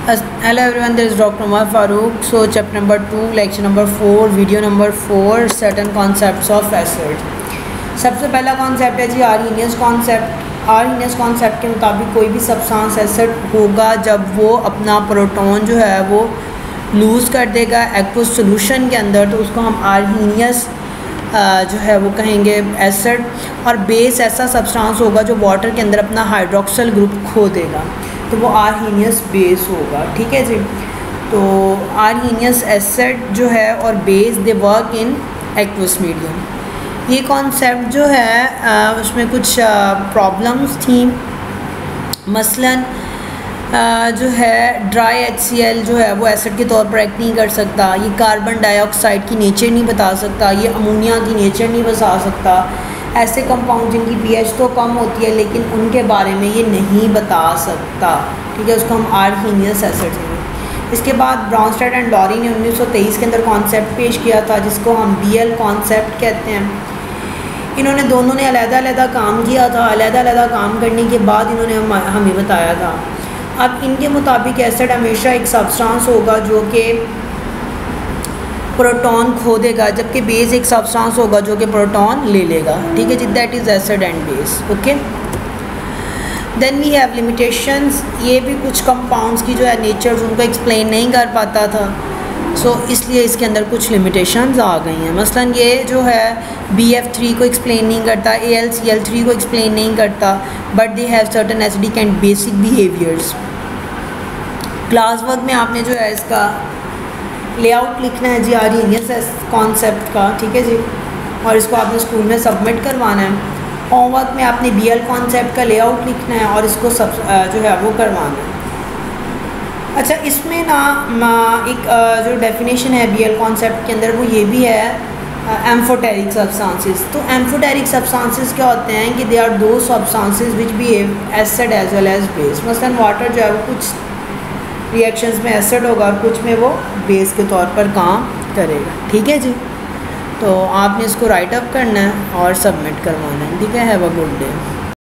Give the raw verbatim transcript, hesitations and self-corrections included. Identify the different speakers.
Speaker 1: Hello everyone, this is Doctor Umar Farooq. So chapter number two, lecture number four, video number four, certain concepts of acid. सबसे पहला concept है जी Arrhenius concept. Arrhenius concept के मुताबिक कोई भी substance acid होगा जब वो अपना प्रोटॉन जो है वो लूज़ कर देगा एक्वस सोल्यूशन के अंदर, तो उसको हम आर्हीनियस जो है वो कहेंगे एसिड। और बेस ऐसा सब्सटेंस होगा जो वाटर के अंदर अपना हाइड्रोक्सिल ग्रुप खो देगा, तो वो आर्हीनियस बेस होगा। ठीक है जी। तो आर्हीनियस एसिड जो है और base they work in aqueous medium. ये कॉन्सेप्ट जो है आ, उसमें कुछ प्रॉब्लम्स थी। मसलन आ, जो है ड्राई एच सी एल जो है वो एसिड के तौर पर एक्ट नहीं कर सकता, ये कार्बन डाइऑक्साइड की नेचर नहीं बता सकता, ये अमोनिया की नेचर नहीं बता सकता। ऐसे कंपाउंड जिनकी पीएच तो कम होती है लेकिन उनके बारे में ये नहीं बता सकता। ठीक है, उसको हम आर्हीनियस एसिड हैं। इसके बाद ब्राउनस्टेड एंड लॉरी ने उन्नीस सौ तेईस के अंदर कॉन्सेप्ट पेश किया था जिसको हम बी एल कॉन्सेप्ट कहते हैं। इन्होंने दोनों ने अलग-अलग काम किया था। अलग-अलग काम करने के बाद इन्होंने हम हमें बताया था। अब इनके मुताबिक एसिड हमेशा एक सब्सटेंस होगा जो कि प्रोटॉन खो देगा, जबकि बेस एक सब्सटेंस होगा जो कि प्रोटॉन ले लेगा। ठीक है जी, that is acid and base. Okay, then we have limitations. ये भी कुछ कंपाउंड्स की जो है नेचर उनको एक्सप्लेन नहीं कर पाता था, सो so, इसलिए इसके अंदर कुछ लिमिटेशंस आ गई हैं। मसलन ये जो है बी एफ थ्री को एक्सप्लेन नहीं करता, A L C L three को एक्सप्लेन नहीं करता, but they have certain acidic and basic behaviours. Class work में आपने जो है इसका लेआउट लिखना है जी आर्हीनियस कॉन्सेप्ट का। ठीक है जी, और इसको आपने स्कूल में सबमिट करवाना है। होमवर्क में आपने बी एल कॉन्सेप्ट का लेआउट लिखना है और इसको सब जो है वो करवाना है। अच्छा, इसमें ना एक जो डेफिनेशन है बी एल कॉन्सेप्ट के अंदर वो ये भी है एम्फोटेरिक सब्सटेंसेस। तो एम्फोटेरिक सब्सटेंसेस क्या होते हैं कि दे आर दो substances which behave acid as well as base. मसलन वाटर जो है वो कुछ रिएक्शंस में एसिड होगा और कुछ में वो बेस के तौर पर काम करेगा। ठीक है जी, तो आपने इसको राइट अप करना है और सबमिट करवाना है। ठीक है, हैव अ गुड डे।